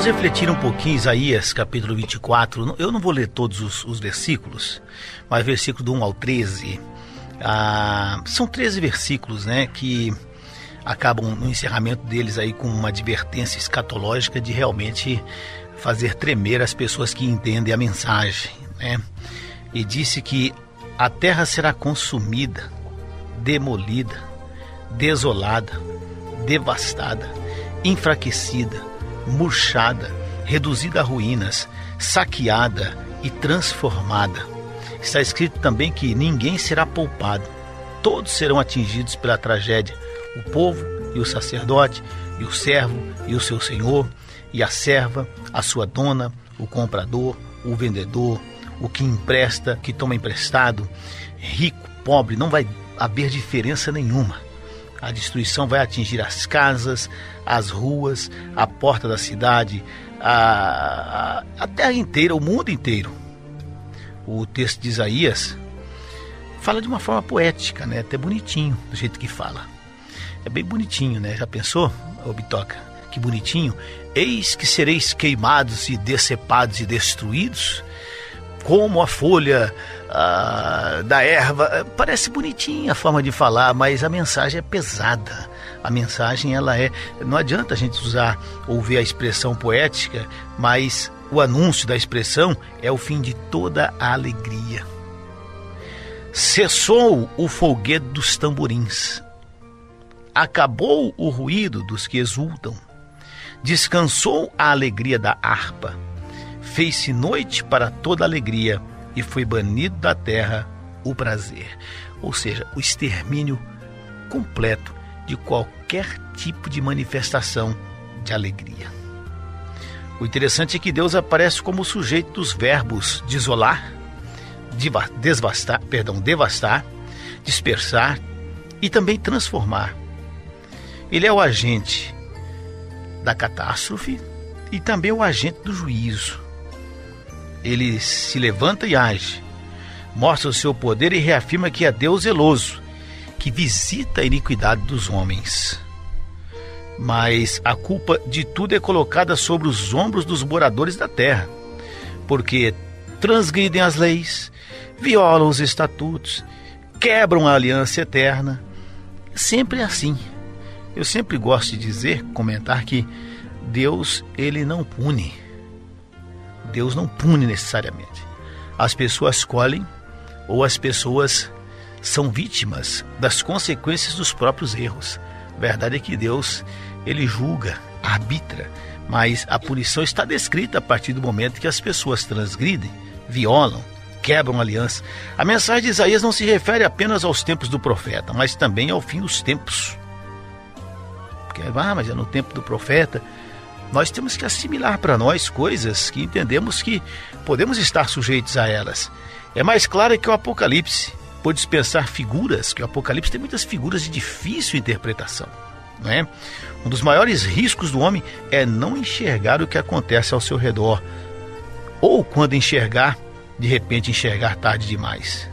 Vamos refletir um pouquinho Isaías capítulo 24. Eu não vou ler todos os versículos, mas versículo do 1 ao 13. São 13 versículos, né, que acabam no encerramento deles aí com uma advertência escatológica de realmente fazer tremer as pessoas que entendem a mensagem, né? E disse que a terra será consumida, demolida, desolada, devastada, enfraquecida, murchada, reduzida a ruínas, saqueada e transformada. Está escrito também que ninguém será poupado. Todos serão atingidos pela tragédia. O povo e o sacerdote, e o servo e o seu senhor, e a serva, a sua dona, o comprador, o vendedor, o que empresta, que toma emprestado, rico, pobre, não vai haver diferença nenhuma. A destruição vai atingir as casas, as ruas, a porta da cidade, a terra inteira, o mundo inteiro. O texto de Isaías fala de uma forma poética, né? Até bonitinho, do jeito que fala. É bem bonitinho, né? Já pensou, ô Bitoca? Que bonitinho. Eis que sereis queimados e decepados e destruídos, como a folha da erva. Parece bonitinha a forma de falar, mas a mensagem é pesada. A mensagem, ela é... Não adianta a gente ouvir a expressão poética, mas o anúncio da expressão é o fim de toda a alegria. Cessou o folguedo dos tamborins. Acabou o ruído dos que exultam. Descansou a alegria da harpa. Fez-se noite para toda alegria e foi banido da terra o prazer. Ou seja, o extermínio completo de qualquer tipo de manifestação de alegria. O interessante é que Deus aparece como o sujeito dos verbos desolar, devastar, dispersar e também transformar. Ele é o agente da catástrofe e também o agente do juízo. Ele se levanta e age, mostra o seu poder e reafirma que é Deus zeloso, que visita a iniquidade dos homens. Mas a culpa de tudo é colocada sobre os ombros dos moradores da terra, porque transgridem as leis, violam os estatutos, quebram a aliança eterna. Sempre é assim. Eu sempre gosto de comentar que Deus, ele não pune. Deus não pune necessariamente. As pessoas escolhem ou as pessoas são vítimas das consequências dos próprios erros. A verdade é que Deus, ele julga, arbitra, mas a punição está descrita a partir do momento que as pessoas transgridem, violam, quebram a aliança. A mensagem de Isaías não se refere apenas aos tempos do profeta, mas também ao fim dos tempos. Porque, mas é no tempo do profeta. Nós temos que assimilar para nós coisas que entendemos que podemos estar sujeitos a elas. É mais claro que o Apocalipse, por dispensar figuras, que o Apocalipse tem muitas figuras de difícil interpretação, não é? Um dos maiores riscos do homem é não enxergar o que acontece ao seu redor, ou quando enxergar, de repente enxergar tarde demais.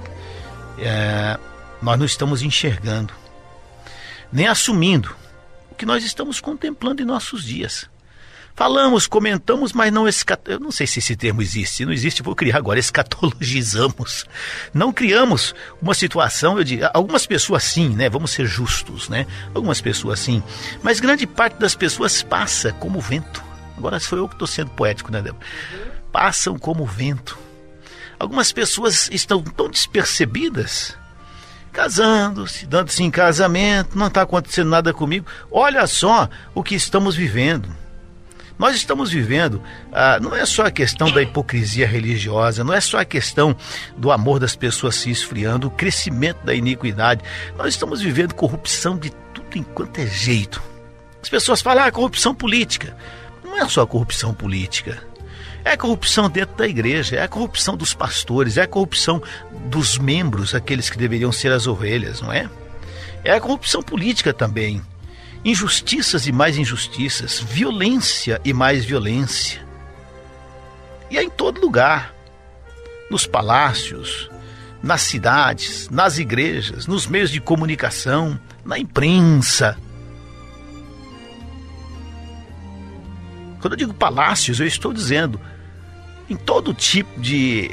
Nós não estamos enxergando, nem assumindo o que nós estamos contemplando em nossos dias. Falamos, comentamos, mas não eu não sei se esse termo existe. Se não existe, vou criar agora. Escatologizamos. Não criamos uma situação, eu digo, algumas pessoas sim, né? Vamos ser justos, né? Algumas pessoas sim. Mas grande parte das pessoas passa como vento. Agora sou eu que estou sendo poético, né, Débora? Passam como vento. Algumas pessoas estão tão despercebidas, casando-se, dando-se em casamento, não está acontecendo nada comigo. Olha só o que estamos vivendo. Nós estamos vivendo, não é só a questão da hipocrisia religiosa, não é só a questão do amor das pessoas se esfriando, o crescimento da iniquidade. Nós estamos vivendo corrupção de tudo enquanto é jeito. As pessoas falam, corrupção política. Não é só corrupção política. É corrupção dentro da igreja, é a corrupção dos pastores, é a corrupção dos membros, aqueles que deveriam ser as ovelhas, não é? É a corrupção política também. Injustiças e mais injustiças, violência e mais violência. E é em todo lugar, nos palácios, nas cidades, nas igrejas, nos meios de comunicação, na imprensa. Quando eu digo palácios, eu estou dizendo em todo tipo de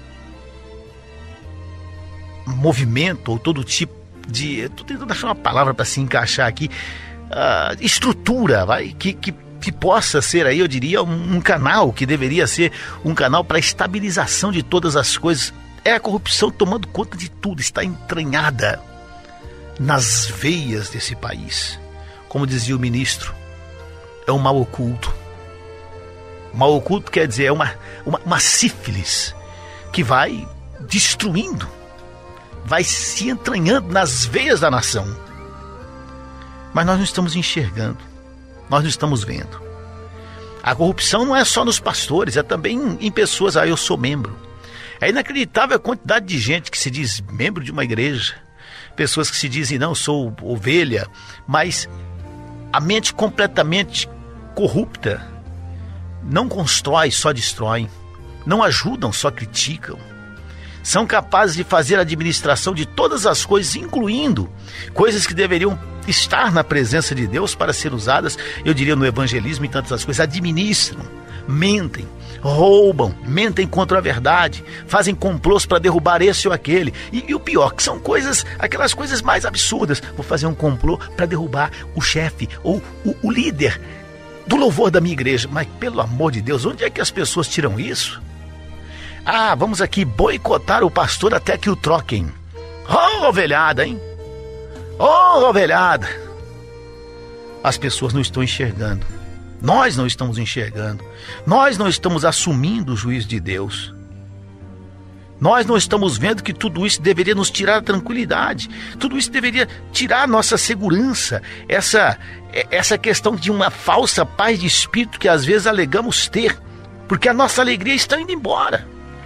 movimento, ou todo tipo de... Estou tentando achar uma palavra para se encaixar aqui. Estrutura, que possa ser aí, eu diria, um canal, que deveria ser um canal para a estabilização de todas as coisas. É a corrupção tomando conta de tudo, está entranhada nas veias desse país. Como dizia o ministro, é um mal oculto. Mal oculto quer dizer, é uma sífilis que vai destruindo, vai se entranhando nas veias da nação. Mas nós não estamos enxergando, nós não estamos vendo. A corrupção não é só nos pastores, é também em pessoas. Eu sou membro. É inacreditável a quantidade de gente que se diz membro de uma igreja, pessoas que se dizem, não, sou ovelha, mas a mente completamente corrupta. Não constrói, só destrói. Não ajudam, só criticam. São capazes de fazer a administração de todas as coisas, incluindo coisas que deveriam estar na presença de Deus para ser usadas, eu diria, no evangelismo e tantas coisas. Administram, mentem, roubam, mentem contra a verdade, fazem complôs para derrubar esse ou aquele. E o pior, que são coisas, aquelas coisas mais absurdas. Vou fazer um complô para derrubar o chefe ou o líder do louvor da minha igreja. Mas, pelo amor de Deus, onde é que as pessoas tiram isso? Vamos aqui boicotar o pastor até que o troquem. Oh, ovelhada, hein? Oh, ovelhada! As pessoas não estão enxergando. Nós não estamos enxergando. Nós não estamos assumindo o juízo de Deus. Nós não estamos vendo que tudo isso deveria nos tirar a tranquilidade. Tudo isso deveria tirar a nossa segurança. Essa questão de uma falsa paz de espírito que às vezes alegamos ter. Porque a nossa alegria está indo embora.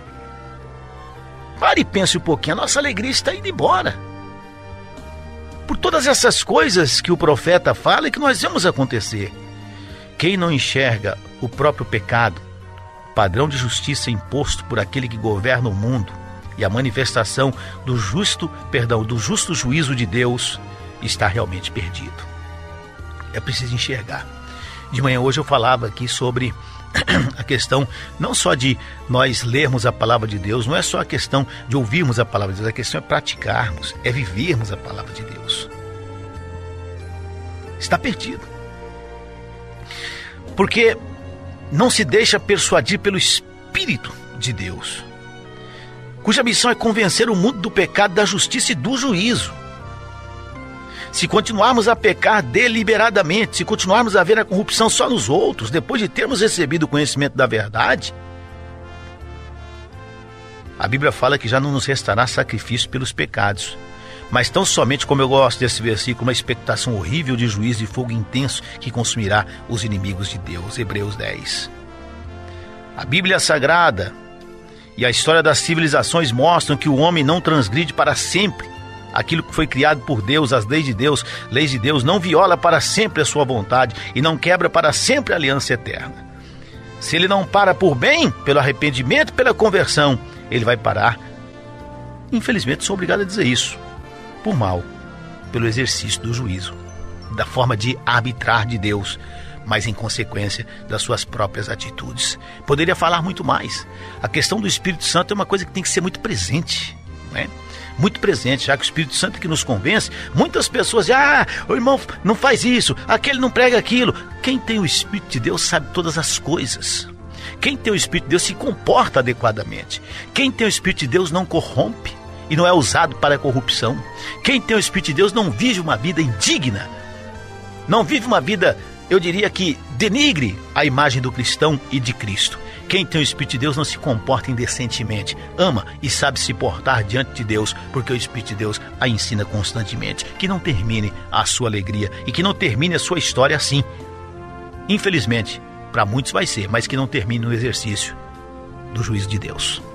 Pare e pense um pouquinho. A nossa alegria está indo embora. Por todas essas coisas que o profeta fala e que nós vemos acontecer. Quem não enxerga o próprio pecado, padrão de justiça imposto por aquele que governa o mundo e a manifestação do justo juízo de Deus, está realmente perdido. É preciso enxergar. De manhã hoje eu falava aqui sobre a questão não só de nós lermos a palavra de Deus, não é só a questão de ouvirmos a palavra de Deus, a questão é praticarmos, é vivermos a palavra de Deus. Está perdido. Porque não se deixa persuadir pelo Espírito de Deus, cuja missão é convencer o mundo do pecado, da justiça e do juízo. Se continuarmos a pecar deliberadamente, se continuarmos a ver a corrupção só nos outros, depois de termos recebido o conhecimento da verdade, a Bíblia fala que já não nos restará sacrifício pelos pecados, mas tão somente, como eu gosto desse versículo, uma expectação horrível de juízo e fogo intenso que consumirá os inimigos de Deus. Hebreus 10. A Bíblia Sagrada e a história das civilizações mostram que o homem não transgride para sempre aquilo que foi criado por Deus, as leis de Deus, não viola para sempre a sua vontade e não quebra para sempre a aliança eterna. Se ele não para por bem, pelo arrependimento, pela conversão, ele vai parar, infelizmente sou obrigado a dizer isso, por mal, pelo exercício do juízo, da forma de arbitrar de Deus, mas em consequência das suas próprias atitudes. Poderia falar muito mais. A questão do Espírito Santo é uma coisa que tem que ser muito presente, não é? Muito presente, já que o Espírito Santo é que nos convence. Muitas pessoas dizem, o irmão não faz isso, aquele não prega aquilo. Quem tem o Espírito de Deus sabe todas as coisas. Quem tem o Espírito de Deus se comporta adequadamente. Quem tem o Espírito de Deus não corrompe e não é usado para a corrupção. Quem tem o Espírito de Deus não vive uma vida indigna, não vive uma vida, eu diria que denigre a imagem do cristão e de Cristo. Quem tem o Espírito de Deus não se comporta indecentemente, ama e sabe se portar diante de Deus, porque o Espírito de Deus a ensina constantemente. Que não termine a sua alegria e que não termine a sua história assim. Infelizmente, para muitos vai ser, mas que não termine no exercício do juízo de Deus.